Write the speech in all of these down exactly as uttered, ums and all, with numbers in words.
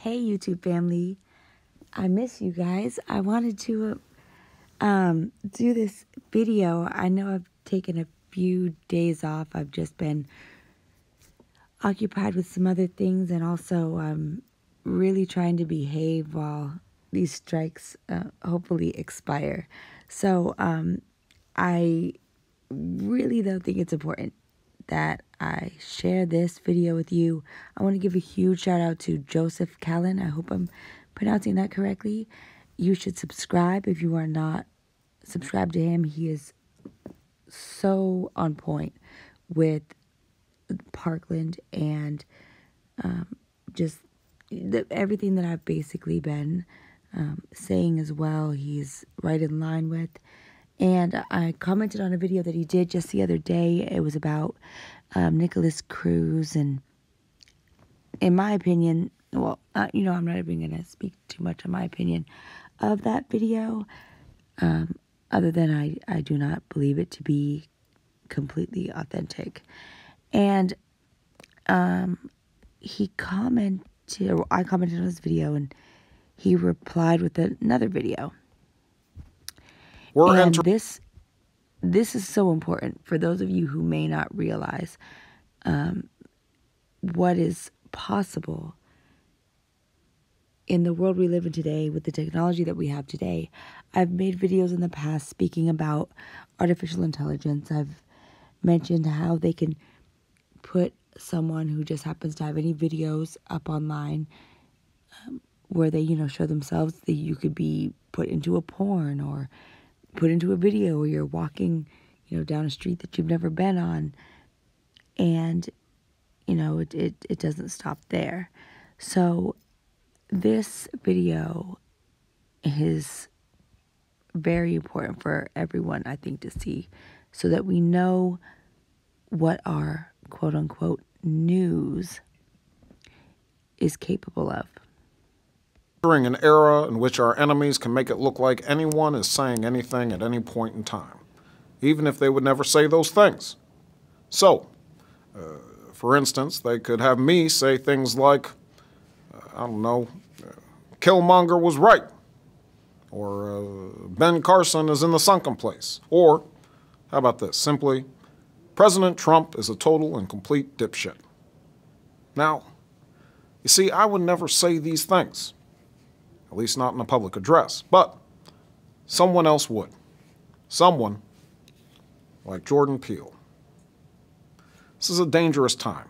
Hey, YouTube family. I miss you guys. I wanted to um, do this video. I know I've taken a few days off. I've just been occupied with some other things and also um, really trying to behave while these strikes uh, hopefully expire. So um, I really, though, think it's important that I share this video with you. I want to give a huge shout out to Joseph Callan. I hope I'm pronouncing that correctly. You should subscribe if you are not subscribed to him. He is so on point with Parkland and um, just the, everything that I've basically been um, saying as well. He's right in line with. And I commented on a video that he did just the other day. It was about um, Nicholas Cruz. And in my opinion, well, uh, you know, I'm not even going to speak too much on my opinion of that video. Um, other than I, I do not believe it to be completely authentic. And um, he commented, or I commented on his video, and he replied with another video. We're and this this is so important for those of you who may not realize um, what is possible in the world we live in today with the technology that we have today. I've made videos in the past speaking about artificial intelligence. I've mentioned how they can put someone who just happens to have any videos up online um, where they, you know, show themselves, that you could be put into a porn or put into a video where you're walking, you know, down a street that you've never been on. And, you know, it, it, it doesn't stop there. So this video is very important for everyone, I think, to see, so that we know what our quote unquote news is capable of. entering an era in which our enemies can make it look like anyone is saying anything at any point in time, even if they would never say those things. So, uh, for instance, they could have me say things like, uh, I don't know, uh, Killmonger was right, or uh, Ben Carson is in the sunken place, or, how about this, simply, President Trump is a total and complete dipshit. Now, you see, I would never say these things. At least not in a public address, but someone else would. Someone like Jordan Peele. This is a dangerous time.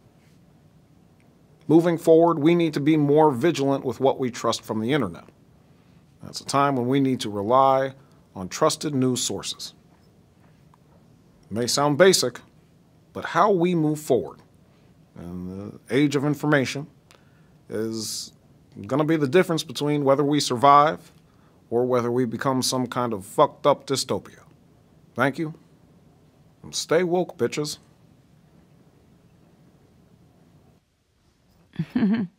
Moving forward, we need to be more vigilant with what we trust from the internet. That's a time when we need to rely on trusted news sources. It may sound basic, but how we move forward in the age of information is going to be the difference between whether we survive or whether we become some kind of fucked up dystopia. Thank you. And stay woke, bitches.